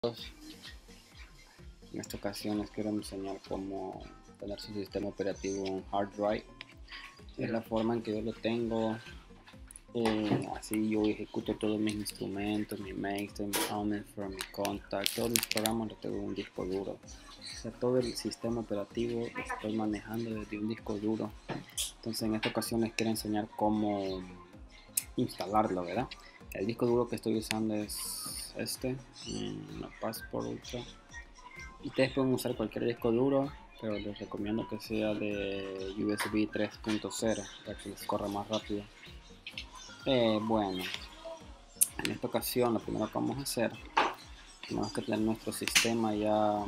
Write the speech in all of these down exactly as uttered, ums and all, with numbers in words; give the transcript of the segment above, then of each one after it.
En esta ocasión les quiero enseñar cómo tener su sistema operativo en hard drive. Es la forma en que yo lo tengo. Eh, así yo ejecuto todos mis instrumentos, mi Mainstream, mi Omnifor, mi Contact, todos mis programas los tengo en un disco duro. O sea, todo el sistema operativo lo estoy manejando desde un disco duro. Entonces en esta ocasión les quiero enseñar cómo instalarlo, ¿verdad? El disco duro que estoy usando es este, una Passport Ultra. Ustedes pueden usar cualquier disco duro, pero les recomiendo que sea de U S B tres punto cero para que les corra más rápido. Eh, bueno, en esta ocasión lo primero que vamos a hacer, tenemos que tener nuestro sistema ya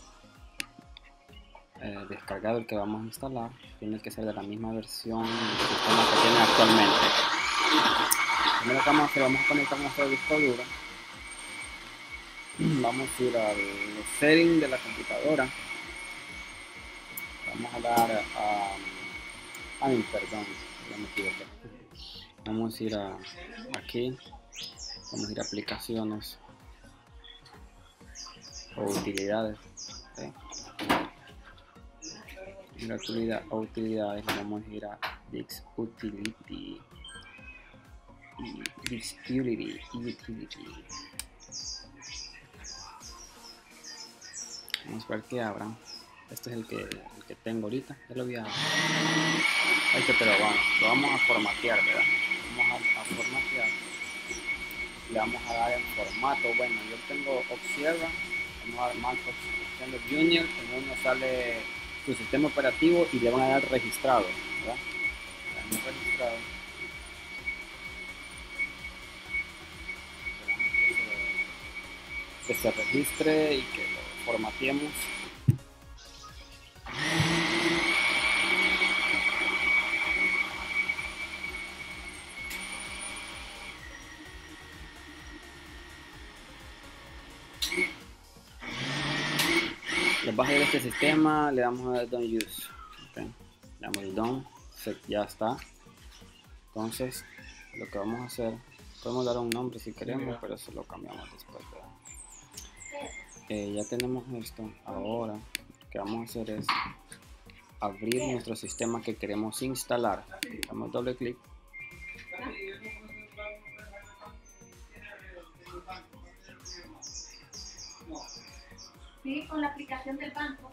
eh, descargado, el que vamos a instalar. Tiene que ser de la misma versión del sistema que tienen actualmente. Primero que vamos a hacer, vamos a conectar nuestro disco duro. Vamos a ir a los settings de la computadora. Vamos a dar a... Ay, perdón, ya me equivoqué. Vamos a ir a aquí. Vamos a ir a aplicaciones o utilidades. ¿Okay? En la utilidad o utilidades vamos a ir a Disk Utility. Disk Utility. Utility. Vamos a ver que abran. Este es el que, el que tengo ahorita. Ya lo voy a... Este, pero vamos, lo vamos a formatear, ¿verdad? Vamos a, a formatear. Le vamos a dar el formato. Bueno, yo tengo Observa. Vamos a dar más opción de Junior. En uno sale su sistema operativo y le van a dar registrado, ¿verdad? Le damos registrado. Que se registre y que lo formateemos. Les va a ir este sistema, le damos a Don't Use. Okay. Le damos el Done, ya está. Entonces, lo que vamos a hacer, podemos dar un nombre si queremos, pero eso lo cambiamos después. Eh, ya tenemos esto. Ahora, lo que vamos a hacer es abrir nuestro sistema que queremos instalar. Damos doble clic. Sí, con la aplicación del banco.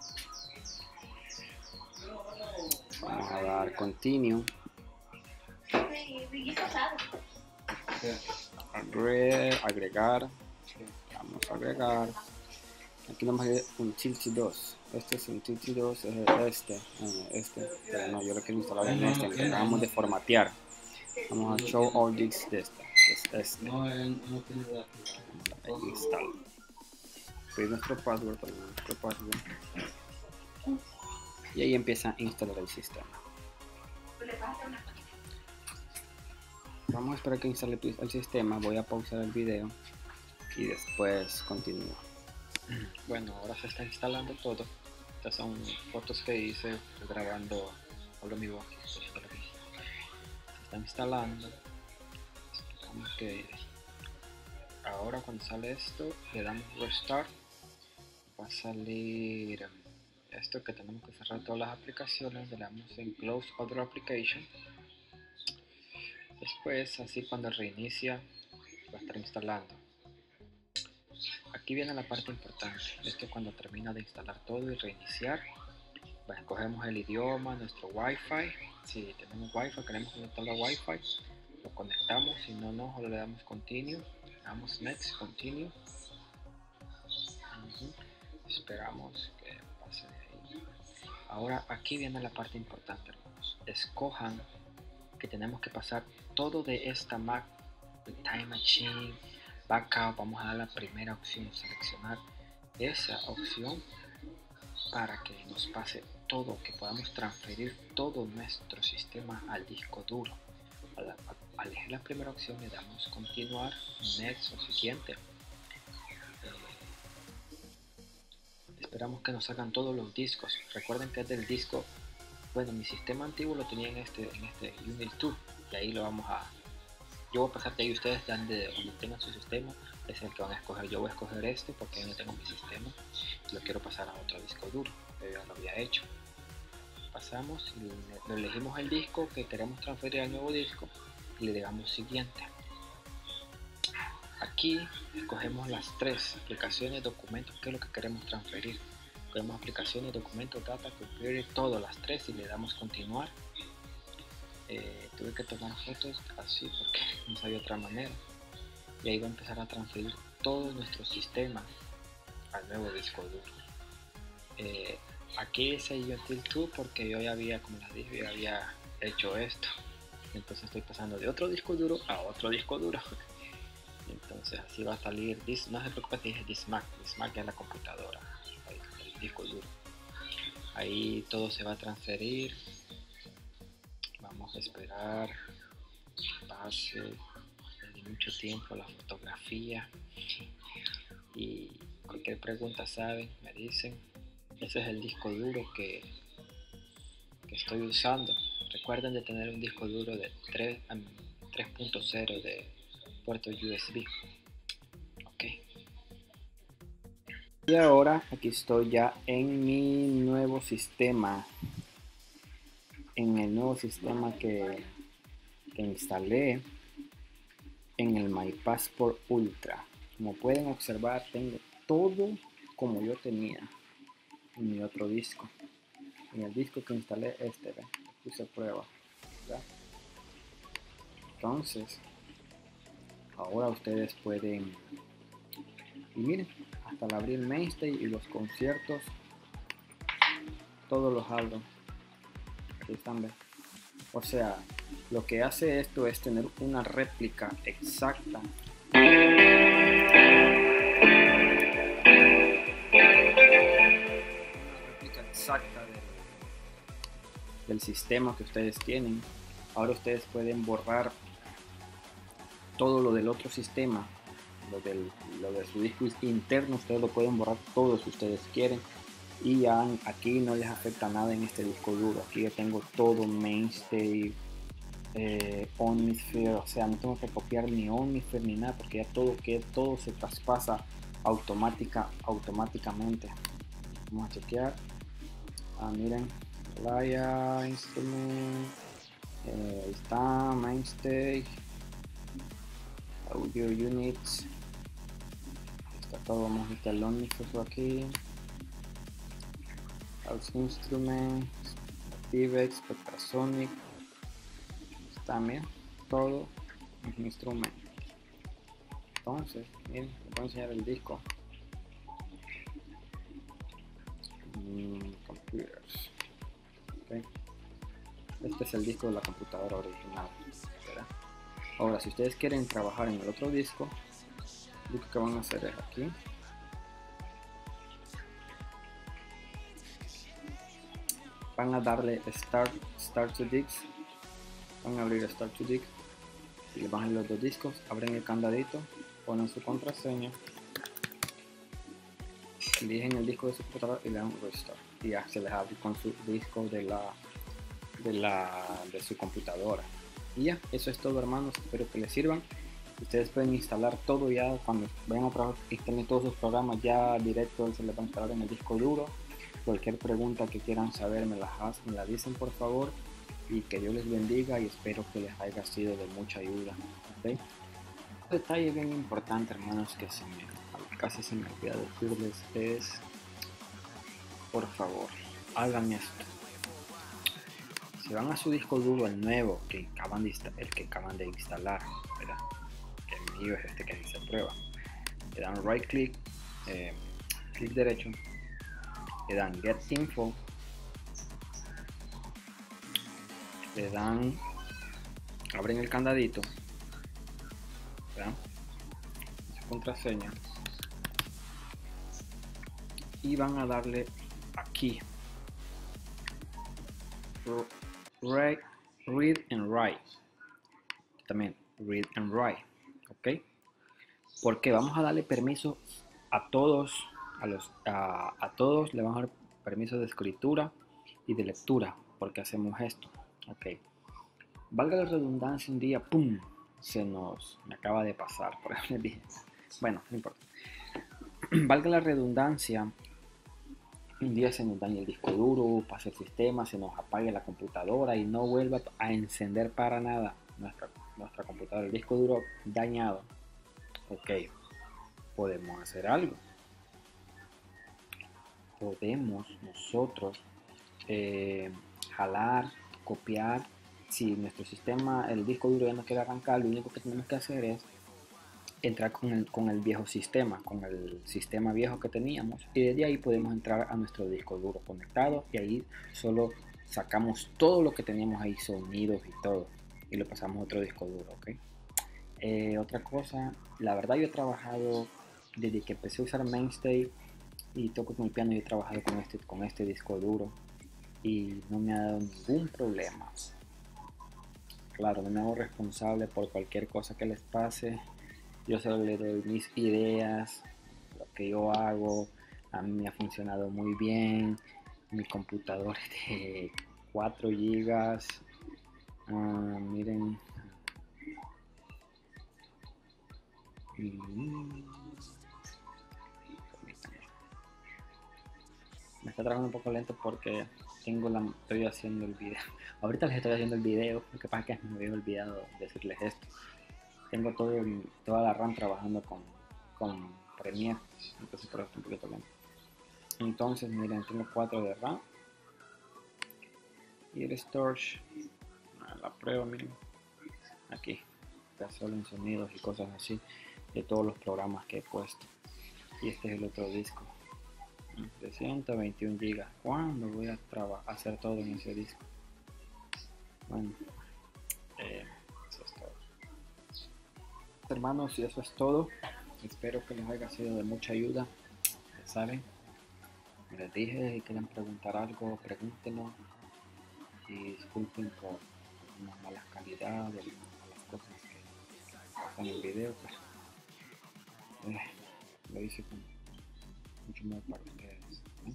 Vamos a dar Continue. Agregar, agregar. Vamos a agregar. Aquí vamos a ver Utility dos. Este es Utility dos, es este, este, pero no, yo lo quiero instalar en este, que acabamos de formatear. Vamos a Show All Disks de esta, que es este. Ahí instala. Pedir nuestro password, nuestro password. Y ahí empieza a instalar el sistema. Vamos a esperar que instale el sistema. Voy a pausar el video y después continúo. Bueno, ahora se está instalando todo. Estas son fotos que hice grabando hablo mi voz. Se está instalando. Esperamos que ahora cuando sale esto le damos restart. Va a salir esto que tenemos que cerrar todas las aplicaciones. Le damos en Close Other Application. Después, así cuando reinicia, va a estar instalando. Aquí viene la parte importante. Esto cuando termina de instalar todo y reiniciar, pues escogemos el idioma, nuestro Wi-Fi. Si tenemos Wi-Fi, queremos conectar la Wi-Fi, lo conectamos. Si no, no, solo le damos Continue. Le damos Next, Continue. Uh-huh. Esperamos que pase de ahí. Ahora aquí viene la parte importante, hermanos. Escojan que tenemos que pasar todo de esta Mac, de Time Machine, Backup. Vamos a dar la primera opción, seleccionar esa opción para que nos pase todo, que podamos transferir todo nuestro sistema al disco duro. Al, al elegir la primera opción le damos continuar, next o siguiente. Esperamos que nos salgan todos los discos. Recuerden que es del disco, bueno, mi sistema antiguo lo tenía en este, en este Unit dos, y ahí lo vamos a, yo voy a pasar de ahí, ustedes dan de donde tengan su sistema, es el que van a escoger. Yo voy a escoger este porque yo no tengo mi sistema, lo quiero pasar a otro disco duro, yo ya lo había hecho. Pasamos y le elegimos el disco que queremos transferir al nuevo disco y le digamos siguiente. Aquí escogemos las tres aplicaciones, documentos, que es lo que queremos transferir. Escogemos aplicaciones, documentos, data, computer, todas las tres y le damos continuar. Eh, tuve que tomar fotos así porque no sabía otra manera. Y ahí va a empezar a transferir todo nuestro sistema al nuevo disco duro. Eh, aquí dice Until two porque yo ya había, como les dije, ya había hecho esto. Entonces estoy pasando de otro disco duro a otro disco duro. Entonces así va a salir, no se preocupe si dije this Mac, this Mac es la computadora, el, el disco duro. Ahí todo se va a transferir. Vamos a esperar que pase de mucho tiempo la fotografía. Y cualquier pregunta saben, me dicen. Ese es el disco duro que, que estoy usando. Recuerden de tener un disco duro de tres punto cero de puerto U S B. Ok. Y ahora aquí estoy ya en mi nuevo sistema. En el nuevo sistema que, que instalé en el MyPassport Ultra. Como pueden observar, tengo todo como yo tenía en mi otro disco. En el disco que instalé este, ¿ve? Puse prueba, ¿verdad? Entonces, ahora ustedes pueden, y miren, hasta al abrir Mainstay y los conciertos, todos los abro. Aquí están, ¿ve? O sea, lo que hace esto es tener una réplica exacta exacta del, del sistema que ustedes tienen. Ahora ustedes pueden borrar todo lo del otro sistema, lo, del, lo de su disco interno, ustedes lo pueden borrar todo si ustedes quieren. Y ya aquí no les afecta nada en este disco duro. Aquí yo tengo todo Mainstay, eh, Omnisphere, o sea, no tengo que copiar ni Omnisphere ni nada porque ya todo, que todo se traspasa automática, automáticamente. Vamos a chequear. Ah, miren, Playa, Instrument, eh, ahí está, Mainstay, Audio Units, está todo. Vamos a quitar el Omnisphere aquí, House Instruments, Activex, Spectrasonic, está, miren, todo es un instrumento. Entonces, miren, les voy a enseñar el disco. Mm, computers. Okay. Este es el disco de la computadora original, ¿verdad? Ahora, si ustedes quieren trabajar en el otro disco, lo que van a hacer es aquí. Van a darle Start, Start to Disc. Van a abrir Start to Disc. Y le bajan los dos discos. Abren el candadito. Ponen su contraseña. Eligen el disco de su computadora y le dan Restart. Y ya se les abre con su disco de la, de la de su computadora. Y ya, eso es todo, hermanos. Espero que les sirvan. Ustedes pueden instalar todo ya cuando vayan a trabajar, instalen todos sus programas ya directo, se les va a instalar en el disco duro. Cualquier pregunta que quieran saber me la, me la dicen, por favor, y que Dios les bendiga y espero que les haya sido de mucha ayuda. ¿Okay? Un detalle bien importante, hermanos, que se me, casi se me olvida decirles es, por favor, hagan esto. Si van a su disco duro, el nuevo que acaban de, el que acaban de instalar, ¿verdad? El mío es este que dice prueba. Le dan right click, eh, clic derecho, le dan get info, le dan, abren el candadito, ¿verdad? Su contraseña y van a darle aquí read, read and write, también read and write, ok, porque vamos a darle permiso a todos, a los a, a todos le vamos a dar permiso de escritura y de lectura. Porque hacemos esto, ok, valga la redundancia, un día pum se nos me acaba de pasar, por eso les dije. Bueno, no importa. Valga la redundancia, un día se nos daña el disco duro, pasa el sistema, se nos apague la computadora y no vuelva a encender para nada nuestra, nuestra computadora, el disco duro dañado. Ok, podemos hacer algo. Podemos nosotros eh, jalar, copiar. Si nuestro sistema, el disco duro ya no quiere arrancar, lo único que tenemos que hacer es entrar con el, con el viejo sistema, con el sistema viejo que teníamos, y desde ahí podemos entrar a nuestro disco duro conectado y ahí solo sacamos todo lo que teníamos ahí, sonidos y todo, y lo pasamos a otro disco duro, ¿ok? Eh, otra cosa, la verdad yo he trabajado desde que empecé a usar Mainstay y toco con el piano, yo he trabajado con este, con este disco duro y no me ha dado ningún problema. Claro, no me hago responsable por cualquier cosa que les pase. Yo solo le doy mis ideas, lo que yo hago. A mí me ha funcionado muy bien. Mi computador es de cuatro gigas. Uh, miren. Me está trabajando un poco lento porque tengo la, estoy haciendo el video. Ahorita les estoy haciendo el video. Lo que pasa es que me había olvidado decirles esto. Tengo todo el, toda la RAM trabajando con, con Premiere, entonces por eso está un poquito lento. Entonces miren, tengo cuatro de RAM y el storage, la prueba, miren, aquí está solo en sonidos y cosas así de todos los programas que he puesto. Y este es el otro disco de ciento veintiún gigas. ¿Cuándo voy a hacer todo en ese disco? Bueno, eh, eso es todo, hermanos, y eso es todo. Espero que les haya sido de mucha ayuda. Ya saben, les dije, si quieren preguntar algo, pregúntenlo. Y disculpen por una mala calidad de las cosas que pasan en el video, pero eh, lo hice con mucho amor para ustedes, ¿no?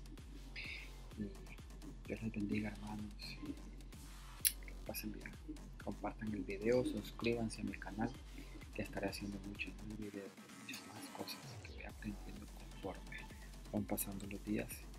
Y Dios les bendiga, hermanos, que pasen bien, compartan el video, suscríbanse a mi canal, que estaré haciendo muchos más videos, muchas más cosas que voy aprendiendo conforme van pasando los días.